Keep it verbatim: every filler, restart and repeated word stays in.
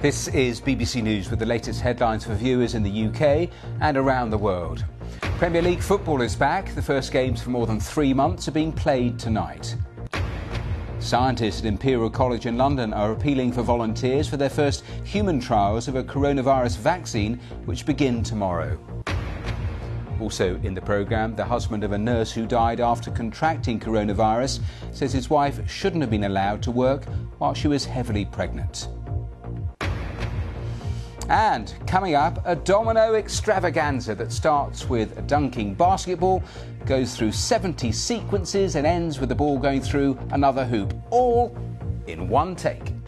This is B B C News with the latest headlines for viewers in the U K and around the world. Premier League football is back. The first games for more than three months are being played tonight. Scientists at Imperial College in London are appealing for volunteers for their first human trials of a coronavirus vaccine, which begin tomorrow. Also in the programme, the husband of a nurse who died after contracting coronavirus says his wife shouldn't have been allowed to work while she was heavily pregnant. And coming up, a domino extravaganza that starts with a dunking basketball, goes through seventy sequences and ends with the ball going through another hoop, all in one take.